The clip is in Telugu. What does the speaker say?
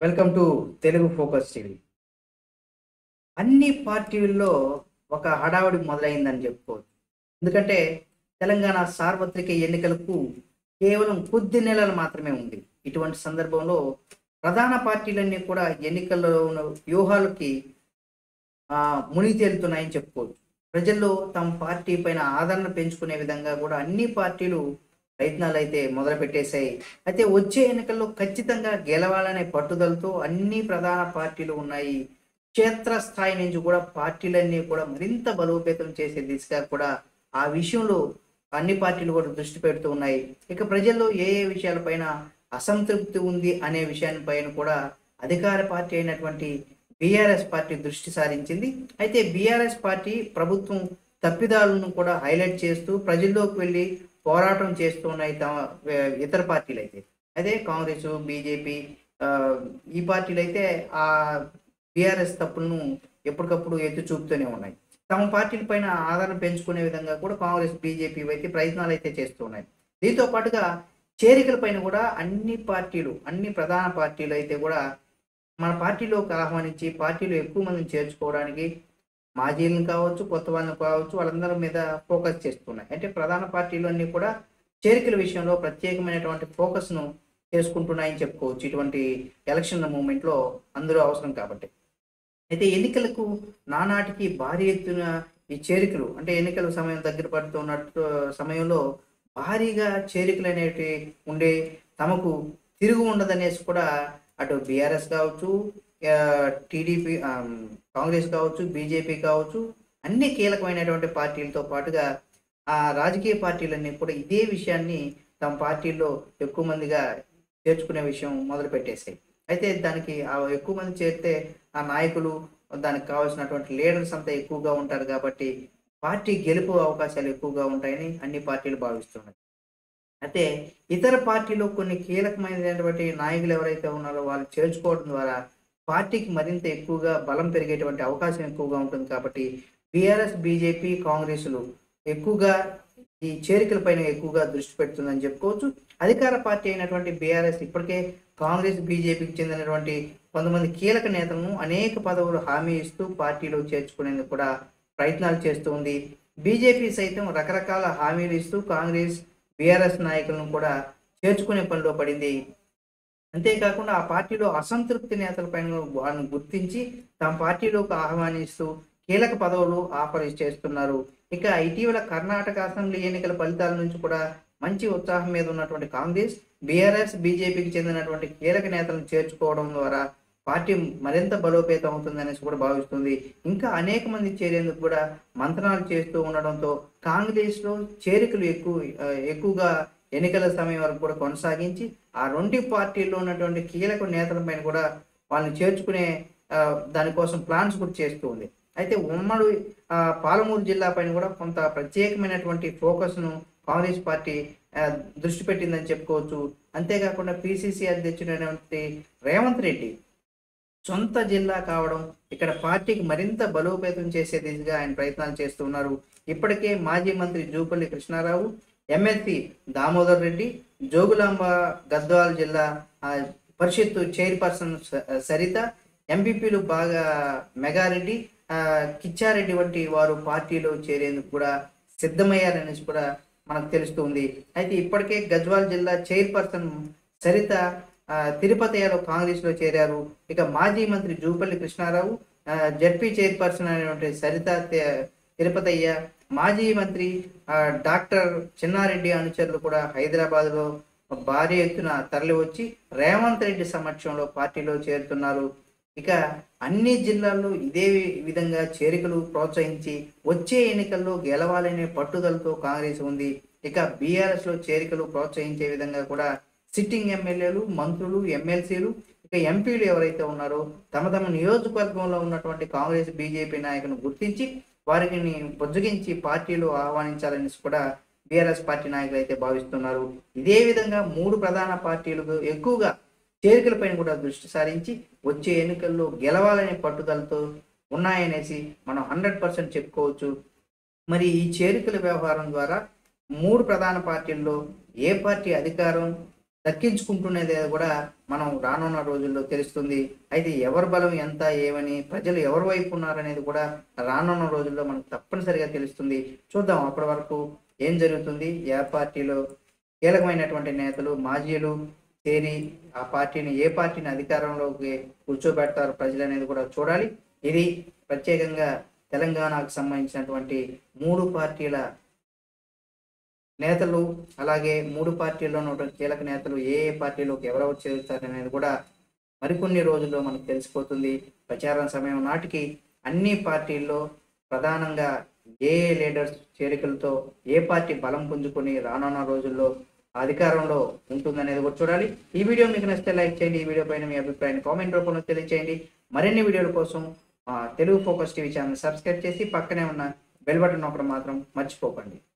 Welcome to Telugu focus TV. అన్ని పార్టీల్లో ఒక హడావుడి మొదలైందని చెప్పుకోవచ్చు. ఎందుకంటే తెలంగాణ సార్వత్రిక ఎన్నికలకు కేవలం కొద్ది నెలలు మాత్రమే ఉంది. ఇటువంటి సందర్భంలో ప్రధాన పార్టీలన్నీ కూడా ఎన్నికల్లో ఉన్న వ్యూహాలకి మునిగి తేలుతున్నాయని చెప్పుకోవచ్చు. ప్రజల్లో తమ పార్టీ పైన ఆదరణ పెంచుకునే విధంగా కూడా అన్ని పార్టీలు ప్రయత్నాలైతే మొదలుపెట్టేశాయి. అయితే వచ్చే ఎన్నికల్లో ఖచ్చితంగా గెలవాలనే పట్టుదలతో అన్ని ప్రధాన పార్టీలు ఉన్నాయి. క్షేత్రస్థాయి నుంచి కూడా పార్టీలన్నీ కూడా మరింత బలోపేతం చేసే దిశగా కూడా ఆ విషయంలో అన్ని పార్టీలు కూడా దృష్టి పెడుతూ ఉన్నాయి. ఇక ప్రజల్లో ఏ ఏ విషయాలపైన అసంతృప్తి ఉంది అనే విషయాలపైన కూడా అధికార పార్టీ అయినటువంటి బీఆర్ఎస్ పార్టీ దృష్టి సారించింది. అయితే బీఆర్ఎస్ పార్టీ ప్రభుత్వం తప్పిదాలను కూడా హైలైట్ చేస్తూ ప్రజల్లోకి వెళ్ళి పోరాటం చేస్తూ ఉన్నాయి ఇతర పార్టీలు అయితే. అదే కాంగ్రెస్, బీజేపీ, ఈ పార్టీలు అయితే ఆ బీఆర్ఎస్ తప్పులను ఎప్పటికప్పుడు ఎత్తి చూపుతూనే ఉన్నాయి. తమ పార్టీల పైన ఆదరణ పెంచుకునే విధంగా కూడా కాంగ్రెస్, బీజేపీ అయితే ప్రయత్నాలు అయితే చేస్తూ ఉన్నాయి. దీంతో పాటుగా చేరికల పైన కూడా అన్ని ప్రధాన పార్టీలు అయితే కూడా మన పార్టీలోకి ఆహ్వానించి పార్టీలో ఎక్కువ మందిని చేర్చుకోవడానికి మాజీలను కావచ్చు, కొత్త వాళ్ళని కావచ్చు, వాళ్ళందరి మీద ఫోకస్ చేస్తున్నాయి. అంటే ప్రధాన పార్టీలు అన్నీ కూడా చేరికల విషయంలో ప్రత్యేకమైనటువంటి ఫోకస్ను చేసుకుంటున్నాయని చెప్పుకోవచ్చు. ఇటువంటి ఎలక్షన్ మూమెంట్లో అందరూ అవసరం కాబట్టి. అయితే ఎన్నికలకు నానాటికి భారీ ఎత్తున ఈ చేరికలు, అంటే ఎన్నికల సమయం దగ్గర పడుతున్నట్టు సమయంలో భారీగా చేరికలు అనేవి ఉండే, తమకు తిరుగు ఉండదనేసి కూడా అటు బీఆర్ఎస్ కావచ్చు, టీడీపీ, కాంగ్రెస్ కావచ్చు, బీజేపీ కావచ్చు, అన్ని కీలకమైనటువంటి పార్టీలతో పాటుగా ఆ రాజకీయ పార్టీలన్నీ కూడా ఇదే విషయాన్ని తమ పార్టీల్లో ఎక్కువ మందిగా చేర్చుకునే విషయం మొదలు పెట్టేసాయి. అయితే దానికి ఎక్కువ మంది చేరితే ఆ నాయకులు, దానికి కావాల్సినటువంటి లీడర్స్ అంతా ఎక్కువగా ఉంటారు కాబట్టి పార్టీ గెలుపు అవకాశాలు ఎక్కువగా ఉంటాయని అన్ని పార్టీలు భావిస్తున్నాయి. అయితే ఇతర పార్టీలో కొన్ని కీలకమైనటువంటి నాయకులు ఎవరైతే ఉన్నారో వాళ్ళు చేర్చుకోవడం ద్వారా పార్టీకి మరింత ఎక్కువగా బలం పెరిగేటువంటి అవకాశం ఎక్కువగా ఉంటుంది. కాబట్టి బీఆర్ఎస్, బీజేపీ, కాంగ్రెస్లు ఎక్కువగా ఈ చేరికల పైన ఎక్కువగా దృష్టి పెడుతుందని చెప్పుకోవచ్చు. అధికార పార్టీ అయినటువంటి బీఆర్ఎస్ ఇప్పటికే కాంగ్రెస్, బీజేపీకి చెందినటువంటి కొంతమంది కీలక నేతలను అనేక పదవులు హామీ ఇస్తూ పార్టీలో చేర్చుకునేందుకు కూడా ప్రయత్నాలు చేస్తూ ఉంది. బీజేపీ సైతం రకరకాల హామీలు ఇస్తూ కాంగ్రెస్, బీఆర్ఎస్ నాయకులను కూడా చేర్చుకునే పనిలో పడింది. అంతేకాకుండా ఆ పార్టీలో అసంతృప్తి నేతలపైన వాళ్ళని గుర్తించి తమ పార్టీలోకి ఆహ్వానిస్తూ కీలక పదవులు ఆఫర్ చేస్తున్నారు. ఇక ఇటీవల కర్ణాటక అసెంబ్లీ ఎన్నికల ఫలితాల నుంచి కూడా మంచి ఉత్సాహం మీద ఉన్నటువంటి కాంగ్రెస్, బీఆర్ఎస్, బీజేపీకి చెందినటువంటి కీలక నేతలను చేర్చుకోవడం ద్వారా పార్టీ మరింత బలోపేతం అవుతుందనేసి కూడా భావిస్తుంది. ఇంకా అనేక మంది చేరేందుకు కూడా మంత్రాలు చేస్తూ ఉండడంతో కాంగ్రెస్లో చేరికలు ఎక్కువగా ఎన్నికల సమయం వరకు కూడా కొనసాగించి ఆ రెండు పార్టీల్లో ఉన్నటువంటి కీలక నేతలపైన కూడా వాళ్ళని చేర్చుకునే దానికోసం ప్లాన్స్ కూడా చేస్తూ ఉంది. అయితే ఉమ్మడి పాలమూరు జిల్లా పైన కూడా కొంత ప్రత్యేకమైనటువంటి ఫోకస్ను కాంగ్రెస్ పార్టీ దృష్టి పెట్టిందని చెప్పుకోవచ్చు. అంతేకాకుండా పిసిసి అధ్యక్షుడైనటువంటి రేవంత్ రెడ్డి సొంత జిల్లా కావడం ఇక్కడ పార్టీకి మరింత బలోపేతం చేసే దిశగా ఆయన ప్రయత్నాలు చేస్తూ ఉన్నారు. ఇప్పటికే మాజీ మంత్రి జూపల్లి కృష్ణారావు, ఎమ్మెల్సీ దామోదర్ రెడ్డి, జోగులాంబ గద్వాల్ జిల్లా పరిషత్తు చైర్పర్సన్ సరిత, ఎంపీపీలు బాగా మెగారెడ్డి, కిచ్చారెడ్డి వంటి వారు పార్టీలో చేరేందుకు కూడా సిద్ధమయ్యారనేసి కూడా మనకు తెలుస్తుంది. అయితే ఇప్పటికే గద్వాల్ జిల్లా చైర్పర్సన్ సరిత తిరుపతిలో కాంగ్రెస్లో చేరారు. ఇక మాజీ మంత్రి జూపల్లి కృష్ణారావు, జడ్పీ చైర్పర్సన్ అయినటువంటి సరిత తిరుపతయ్య, మాజీ మంత్రి డాక్టర్ చిన్నారెడ్డి అనుచరులు కూడా హైదరాబాద్లో భారీ ఎత్తున తరలి వచ్చి రేవంత్ రెడ్డి సమక్షంలో పార్టీలో చేరుతున్నారు. ఇక అన్ని జిల్లాల్లో ఇదే విధంగా చేరికలు ప్రోత్సహించి వచ్చే ఎన్నికల్లో గెలవాలనే పట్టుదలతో కాంగ్రెస్ ఉంది. ఇక బీఆర్ఎస్లో చేరికలు ప్రోత్సహించే విధంగా కూడా సిట్టింగ్ ఎమ్మెల్యేలు, మంత్రులు, ఎమ్మెల్సీలు, ఇక ఎంపీలు ఎవరైతే ఉన్నారో తమ తమ నియోజకవర్గంలో ఉన్నటువంటి కాంగ్రెస్, బీజేపీ నాయకులను గుర్తించి వారికి బుజ్జగించి పార్టీలో ఆహ్వానించాలని కూడా బీఆర్ఎస్ పార్టీ నాయకులు అయితే భావిస్తున్నారు. ఇదే విధంగా మూడు ప్రధాన పార్టీలకు ఎక్కువగా చేరికలపైన కూడా దృష్టి సారించి వచ్చే ఎన్నికల్లో గెలవాలనే పట్టుదలతో ఉన్నాయనేసి మనం 100% చెప్పుకోవచ్చు. మరి ఈ చేరికల వ్యవహారం ద్వారా మూడు ప్రధాన పార్టీల్లో ఏ పార్టీ అధికారం దక్కించుకుంటున్నది కూడా మనం రానున్న రోజుల్లో తెలుస్తుంది. అయితే ఎవరి బలం ఎంత ఏమని ప్రజలు ఎవరి వైపు ఉన్నారనేది కూడా రానున్న రోజుల్లో మనకు తప్పనిసరిగా తెలుస్తుంది. చూద్దాం అప్పటి వరకు ఏం జరుగుతుంది. ఏ పార్టీలో కీలకమైనటువంటి నేతలు మాజీలు చేరి ఆ పార్టీని ఏ పార్టీని అధికారంలోకి కూర్చోబెడతారు ప్రజలు అనేది కూడా చూడాలి. ఇది ప్రత్యేకంగా తెలంగాణకు సంబంధించినటువంటి 3 పార్టీల నేతలు, అలాగే 3 పార్టీల్లో ఉన్నటువంటి కీలక నేతలు ఏ పార్టీలోకి ఎవరెవరు చేరుతారనేది కూడా మరికొన్ని రోజుల్లో మనకు తెలిసిపోతుంది. ప్రచారం సమయం నాటికి అన్ని పార్టీల్లో ప్రధానంగా ఏ లీడర్స్ చేరికలతో ఏ పార్టీ బలం పుంజుకొని రానున్న రోజుల్లో అధికారంలో ఉంటుందనేది కూడా చూడాలి. ఈ వీడియో మీకు నచ్చితే లైక్ చేయండి. ఈ వీడియో పైన మీ అభిప్రాయాన్ని కామెంట్ రూపంలో తెలియజేయండి. మరిన్ని వీడియోల కోసం Telugu focus TV channel subscribe చేసి పక్కనే ఉన్న బెల్ బటన్ నొక్కడం మాత్రం మర్చిపోకండి.